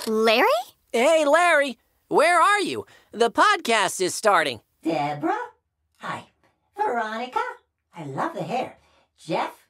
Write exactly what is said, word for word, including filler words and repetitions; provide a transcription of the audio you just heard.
Larry? Hey, Larry. Where are you? The podcast is starting. Deborah? Hi. Veronica? I love the hair. Jeff?